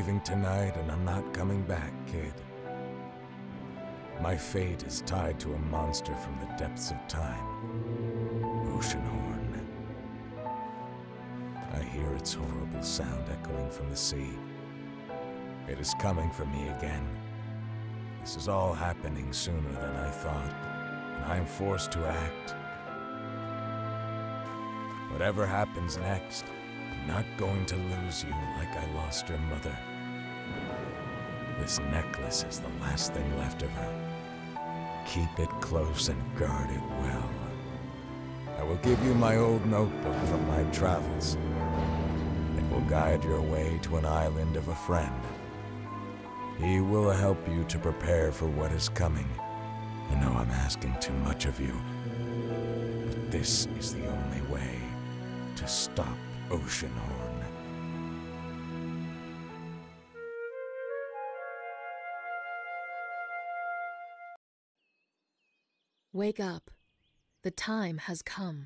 leaving tonight and I'm not coming back, kid. My fate is tied to a monster from the depths of time. Oceanhorn. I hear its horrible sound echoing from the sea. It is coming for me again. This is all happening sooner than I thought, and I am forced to act. Whatever happens next, I'm not going to lose you like I lost your mother. This necklace is the last thing left of her. Keep it close and guard it well. I will give you my old notebook from my travels. It will guide your way to an island of a friend. He will help you to prepare for what is coming. I know I'm asking too much of you, but this is the only way to stop Oceanhorn. Wake up. The time has come.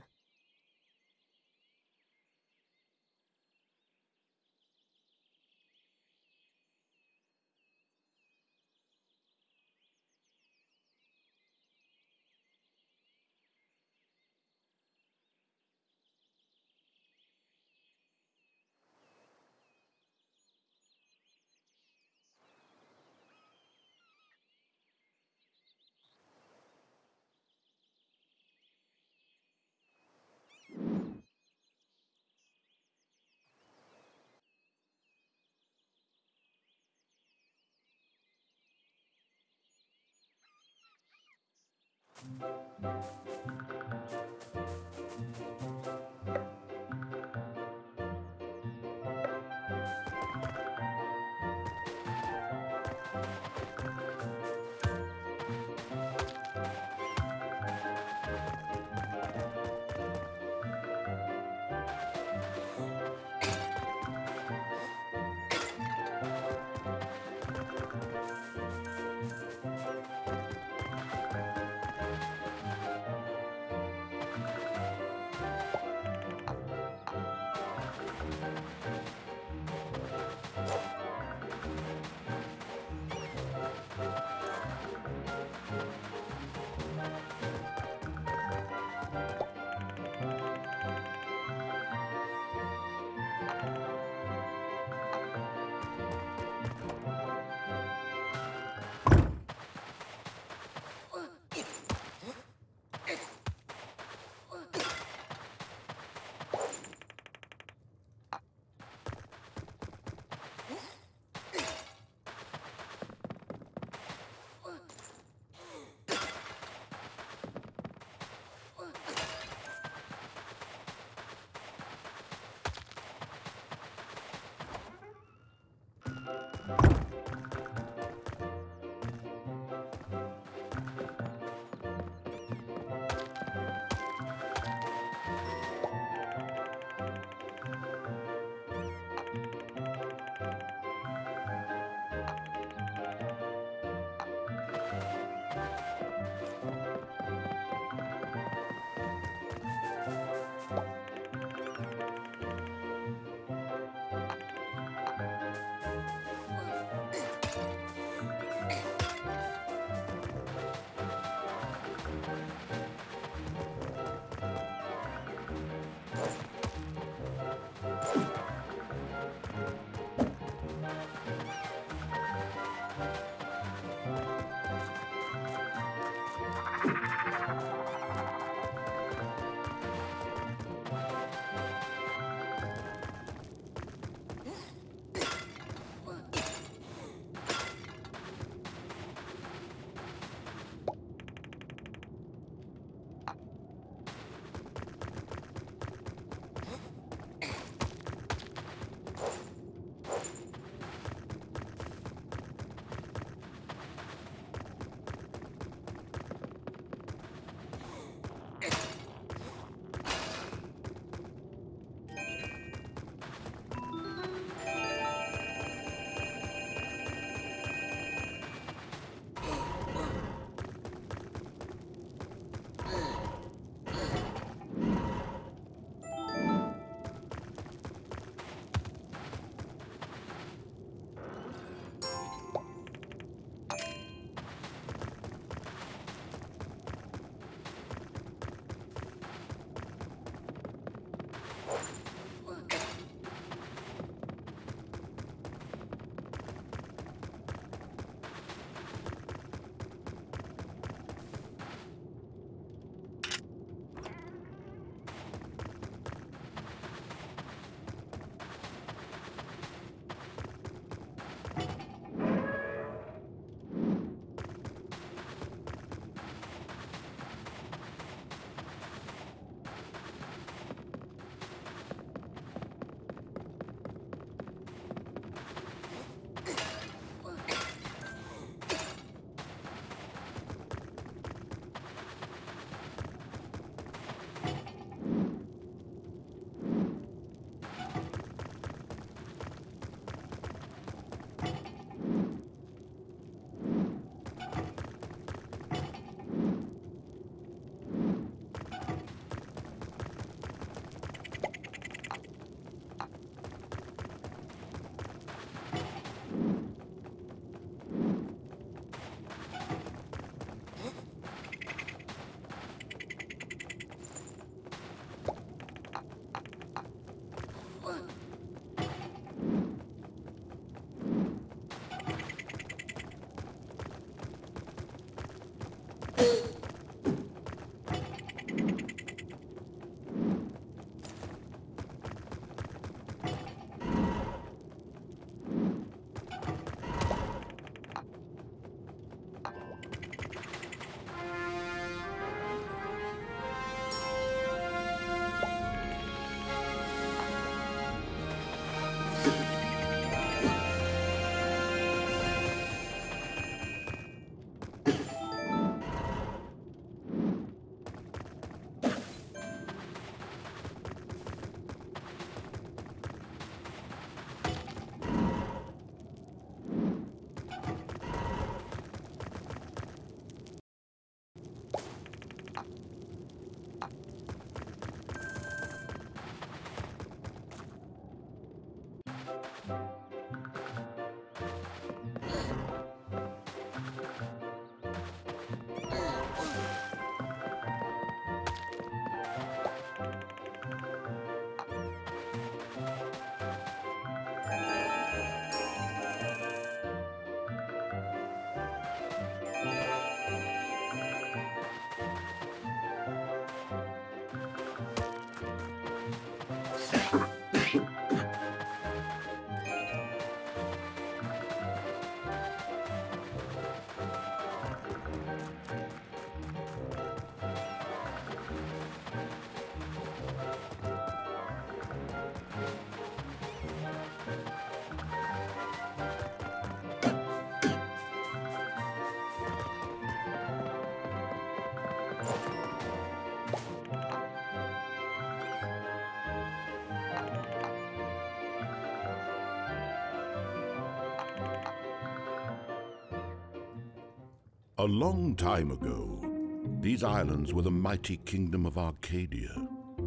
A long time ago, these islands were the mighty kingdom of Arcadia.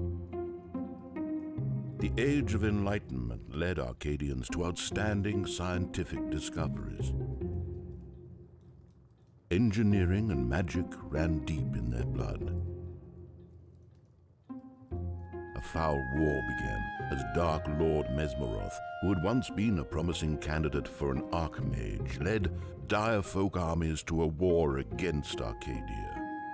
The Age of Enlightenment led Arcadians to outstanding scientific discoveries. Engineering and magic ran deep in their blood. A foul war began as Dark Lord Mesmeroth, who had once been a promising candidate for an Archmage, led dire folk armies to a war against Arcadia.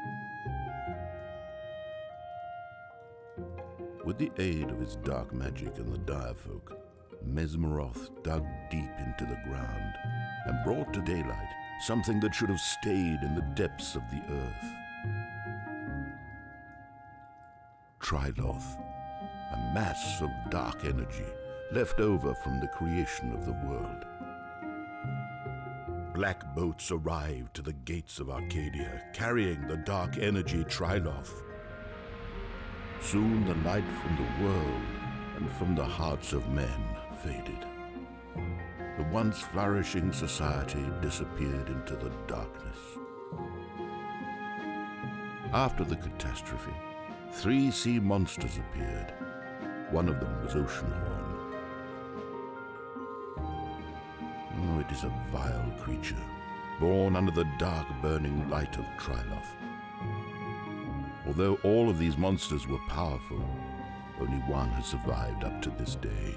With the aid of his dark magic and the dire folk, Mesmeroth dug deep into the ground and brought to daylight something that should have stayed in the depths of the earth. Tryloth, a mass of dark energy left over from the creation of the world. Black boats arrived to the gates of Arcadia, carrying the dark energy Tryloth. Soon the light from the world and from the hearts of men faded. The once flourishing society disappeared into the darkness. After the catastrophe, 3 sea monsters appeared. One of them was Oceanhorn. Oh, it is a vile creature, born under the dark burning light of Tryloth. Although all of these monsters were powerful, only one has survived up to this day.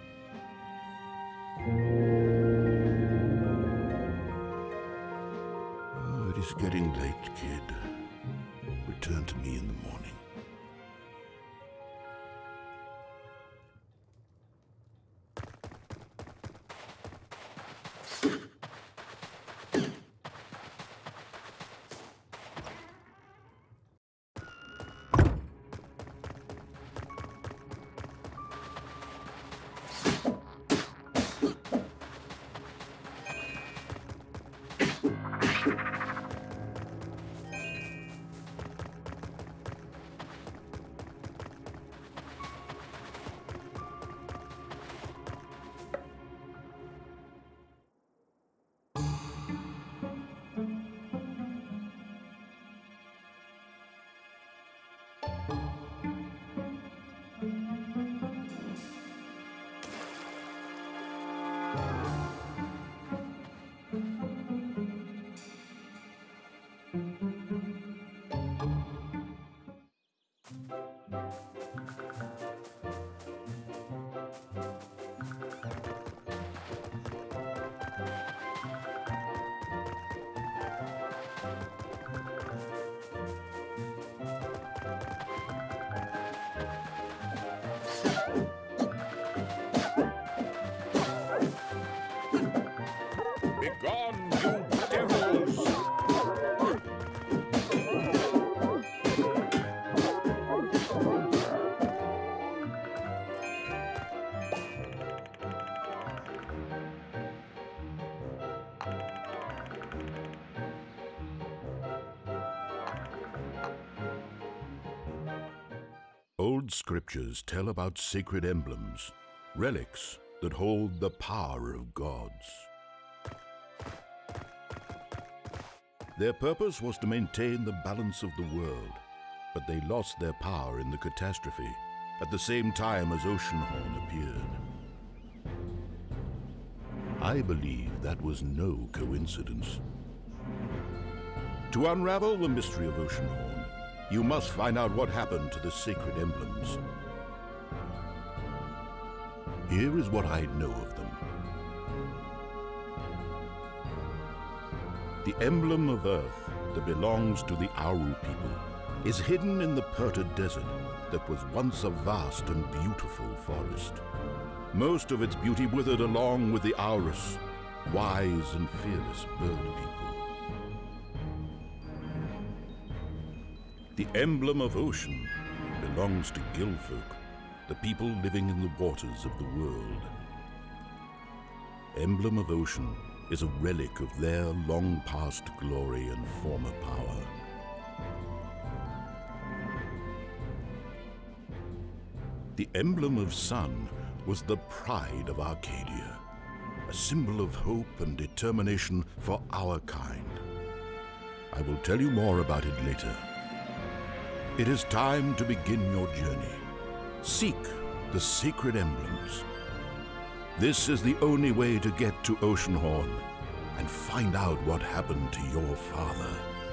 Oh, it is getting late, kid. Return to me in the morning. Begone, you devils! Old scriptures tell about sacred emblems, relics that hold the power of gods. Their purpose was to maintain the balance of the world, but they lost their power in the catastrophe at the same time as Oceanhorn appeared. I believe that was no coincidence. To unravel the mystery of Oceanhorn, you must find out what happened to the sacred emblems. Here is what I know of them. The emblem of Earth that belongs to the Auru people is hidden in the Perta Desert that was once a vast and beautiful forest. Most of its beauty withered along with the Aurus, wise and fearless bird people. The emblem of ocean belongs to Gilfolk, the people living in the waters of the world. Emblem of ocean is a relic of their long-past glory and former power. The emblem of sun was the pride of Arcadia, a symbol of hope and determination for our kind. I will tell you more about it later. It is time to begin your journey. Seek the sacred emblems. This is the only way to get to Oceanhorn and find out what happened to your father.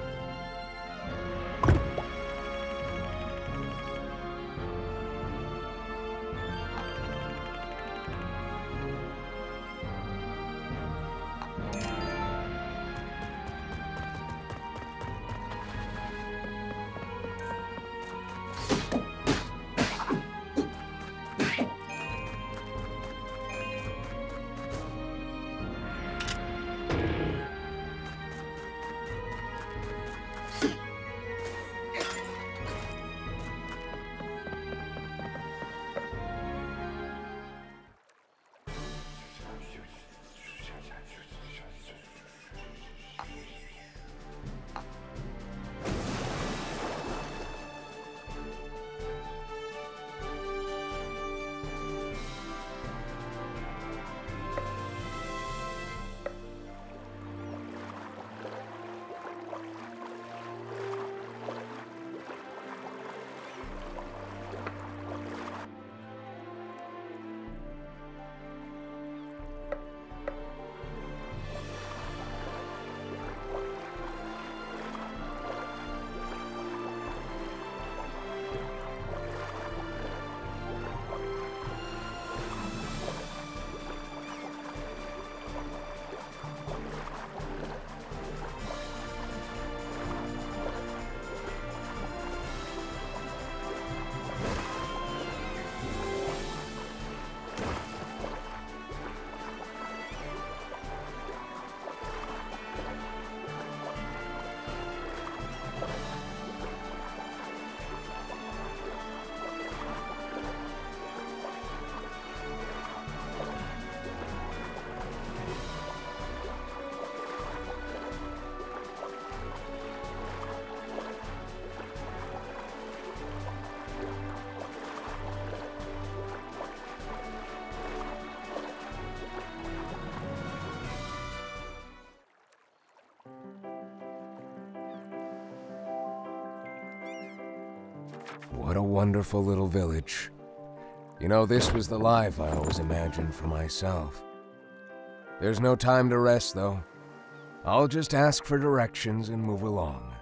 What a wonderful little village. You know, this was the life I always imagined for myself. There's no time to rest, though. I'll just ask for directions and move along.